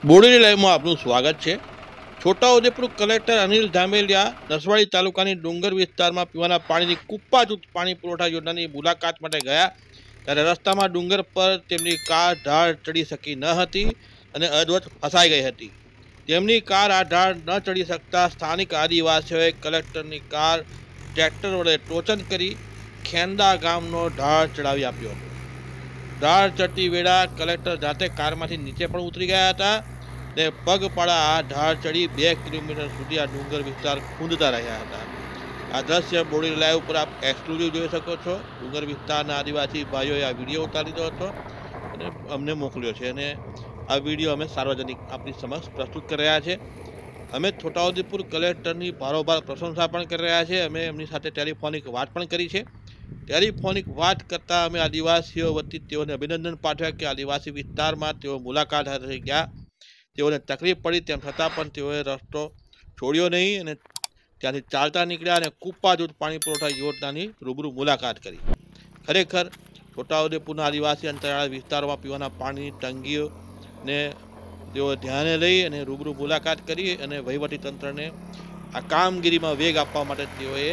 બોડેલી લાઈવમાં આપનું સ્વાગત છે। છોટાઉદેપુર કલેક્ટર અનિલ ધામેલિયા નસવાડી તાલુકાની ડુંગર વિસ્તારમાં પીવાના પાણીની કુપ્પાજૂથ પાણી પુરવઠા યોજનાની મુલાકાત માટે ગયા ત્યારે રસ્તામાં ડુંગર પર તેમની કાર ઢાળ ચડી શકી ન હતી અને અધવચ ફસાઈ ગઈ હતી। તેમની કાર આ ઢાળ ન ચડી શકતા સ્થાનિક આદિવાસીઓએ કલેક્ટરની કાર ટ્રેક્ટર વડે ટોચન કરી ખેંદા ગામનો ઢાળ ચડાવી આપ્યો હતો। ઢાળ ચડતી વેળા કલેક્ટર જાતે કારમાંથી નીચે પણ ઉતરી ગયા હતા ને પગપાળા આ ઢાળ ચડી 2 કિલોમીટર સુધી આ ડુંગર વિસ્તાર ખૂંદતા રહ્યા હતા। આ દ્રશ્ય બોડેલી લાઈવ ઉપર આપ એક્સક્લુઝિવ જોઈ શકો છો। ડુંગર વિસ્તારના આદિવાસી ભાઈઓએ આ વિડીયો ઉતારી દીધો હતો અને અમને મોકલ્યો છે અને આ વિડીયો અમે સાર્વજનિક આપની સમક્ષ પ્રસ્તુત કરી રહ્યા છે। અમે છોટાઉદેપુર કલેક્ટરની ભારોભાર પ્રશંસા પણ કરી રહ્યા છે। અમે એમની સાથે ટેલિફોનિક વાત પણ કરી છે। ટેલિફોનિક વાત કરતાં અમે આદિવાસીઓ વતી તેઓને અભિનંદન પાઠવ્યા કે આદિવાસી વિસ્તારમાં તેઓ મુલાકાત હાથે ગયા, તેઓને તકલીફ પડી તેમ છતાં પણ તેઓએ રસ્તો છોડ્યો નહીં અને ત્યાંથી ચાલતા નીકળ્યા અને કુપ્પાજૂથ પાણી પુરવઠા યોજનાની રૂબરૂ મુલાકાત કરી। ખરેખર છોટાઉદેપુરના આદિવાસી અંતરિયાળ વિસ્તારોમાં પીવાના પાણીની તંગીઓને તેઓ ધ્યાને લઈ અને રૂબરૂ મુલાકાત કરી અને વહીવટીતંત્રને આ કામગીરીમાં વેગ આપવા માટે તેઓએ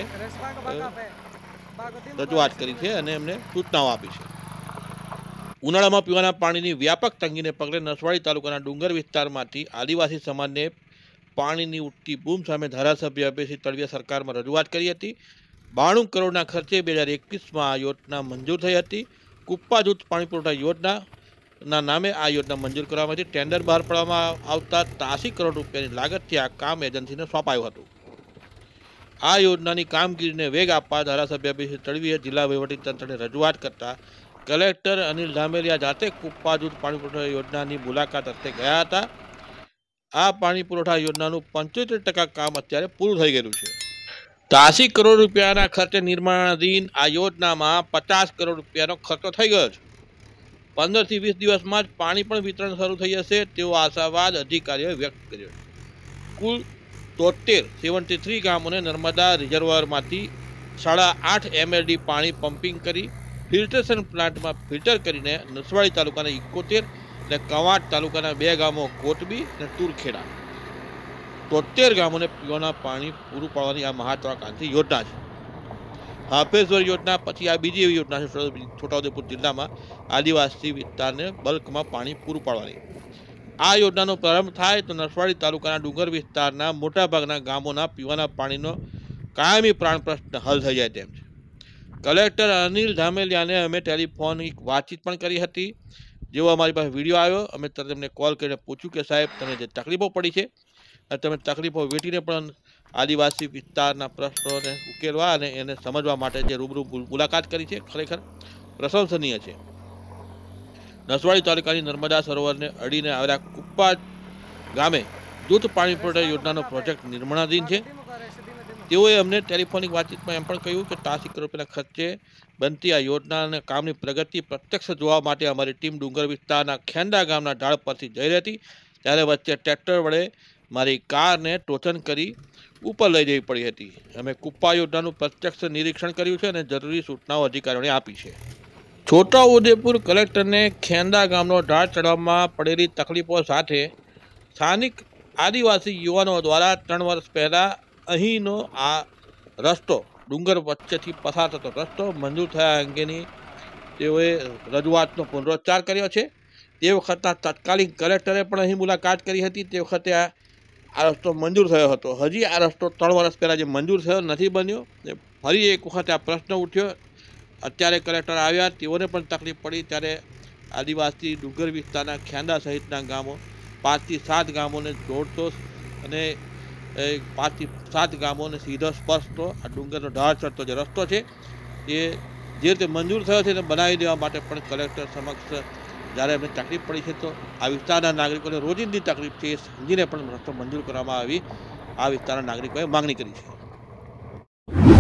રજૂઆત કરી છે અને એમને સૂચનાઓ આપી છે। ઉનાળામાં પીવાના પાણીની વ્યાપક તંગીને પગલે નસવાડી તાલુકાના ડુંગર વિસ્તારમાંથી આદિવાસી સમાજને પાણીની ઉઠતી બૂમ સામે ધારાસભ્ય અભયસિંહ તળવીએ સરકારમાં રજૂઆત કરી હતી। 92 કરોડના ખર્ચે 2021માં આ યોજના મંજૂર થઈ હતી। કુપ્પાજૂથ પાણી પુરવઠા યોજનાના નામે આ યોજના મંજૂર કરવામાં આવી। ટેન્ડર બહાર પાડવામાં આવતા 83 કરોડ રૂપિયાની લાગતથી આ કામ એજન્સીને સોંપાયું હતું। આ યોજનાની કામગીરીને વેગ આપવા ધારાસભ્ય અભયસિંહ તળવીએ જિલ્લા વહીવટીતંત્રને રજૂઆત કરતા કલેક્ટર અનિલ ધામેલિયા જાતે કુપ્પાજૂથ પાણી પુરવઠા યોજનાની મુલાકાત અર્થે ગયા હતા। આ પાણી પુરવઠા યોજનાનું 75% કામ અત્યારે પૂરું થઈ ગયેલું છે। 83 કરોડ રૂપિયાના ખર્ચે નિર્માણાધીન આ યોજનામાં 50 કરોડ રૂપિયાનો ખર્ચો થઈ ગયો છે। 15 થી 20 દિવસમાં જ પાણી પણ વિતરણ શરૂ થઈ જશે તેવો આશાવાદ અધિકારીઓએ વ્યક્ત કર્યો છે। કુલ 73 ગામોને નર્મદા રિઝર્વરમાંથી 8.5 MLD પાણી પમ્પિંગ કરી ફિલ્ટરેશન પ્લાન્ટમાં ફિલ્ટર કરીને નસવાડી તાલુકાના 71 અને કવાંટ તાલુકાના 2 ગામો કોટબી અને તુરખેડા 73 ગામોને પીવાના પાણી પૂરું પાડવાની આ મહત્વાકાંક્ષી યોજના છે। હાફેશ્વર યોજના પછી આ બીજી એવી યોજના છે છોટાઉદેપુર જિલ્લામાં આદિવાસી વિસ્તારને બલ્કમાં પાણી પૂરું પાડવાની। આ યોજનાનો પ્રારંભ થાય તો નસવાડી તાલુકાના ડુંગર વિસ્તારના મોટાભાગના ગામોના પીવાના પાણીનો કાયમી પ્રાણ પ્રશ્ન હલ થઈ જાય તેમ છે। કલેક્ટર અનિલ ધામેલિયાને અમે ટેલિફોનિક વાતચીત પણ કરી હતી। જેવો અમારી પાસે વિડીયો આવ્યો અમે તરત એમને કોલ કરીને પૂછ્યું કે સાહેબ તમે જે તકલીફો પડી છે અને તમે તકલીફો વેઠીને પણ આદિવાસી વિસ્તારના પ્રશ્નોને ઉકેલવા અને એને સમજવા માટે જે રૂબરૂ મુલાકાત કરી છે ખરેખર પ્રશંસનીય છે। નસવાડી તાલુકાની નર્મદા સરોવરને અડીને આવેલા કુપ્પા ગામે જૂથ પાણી પુરવઠા યોજનાનો પ્રોજેક્ટ નિર્માણાધીન છે। તેઓએ અમને ટેલિફોનિક વાતચીતમાં એમ પણ કહ્યું કે 83 કરોડ રૂપિયાના ખર્ચે બનતી આ યોજના અને કામની પ્રગતિ પ્રત્યક્ષ જોવા માટે અમારી ટીમ ડુંગર વિસ્તારના ખેંદા ગામના ઢાળ પરથી જઈ રહી હતી ત્યારે વચ્ચે ટ્રેક્ટર વડે મારી કારને ટોચન કરી ઉપર લઈ જવી પડી હતી। અમે કુપ્પા યોજનાનું પ્રત્યક્ષ નિરીક્ષણ કર્યું છે અને જરૂરી સૂચનાઓ અધિકારીઓને આપી છે। છોટાઉદેપુર કલેક્ટરને ખેંદા ગામનો ઢાળ ચડવામાં પડેલી તકલીફો સાથે સ્થાનિક આદિવાસી યુવાનો દ્વારા 3 વર્ષ પહેલાં અહીંનો આ રસ્તો ડુંગર વચ્ચેથી પસાર થતો રસ્તો મંજૂર થયા અંગેની તેઓએ રજૂઆતનો પુનરોચ્ચાર કર્યો છે। તે વખતના તત્કાલીન કલેક્ટરે પણ અહીં મુલાકાત કરી હતી। તે વખતે આ રસ્તો મંજૂર થયો હતો। હજી આ રસ્તો 3 વર્ષ પહેલાં જે મંજૂર થયો નથી બન્યો। ફરી એક વખત આ પ્રશ્ન ઉઠ્યો। અત્યારે કલેક્ટર આવ્યા તેઓને પણ તકલીફ પડી ત્યારે આદિવાસી ડુંગર વિસ્તારના ખેંદા સહિતના ગામો 5 થી 7 ગામોને જોડતો અને 5 થી 7 ગામોને સીધો સ્પર્શતો આ ડુંગરનો ઢાળ ચડતો જે રસ્તો છે એ જે રીતે મંજૂર થયો છે તેને બનાવી દેવા માટે પણ કલેક્ટર સમક્ષ જ્યારે એમને તકલીફ પડી છે તો આ વિસ્તારના નાગરિકોને રોજિંદી તકલીફ છે એ સમજીને પણ રસ્તો મંજૂર કરવામાં આવી આ વિસ્તારના નાગરિકોએ માંગણી કરી છે।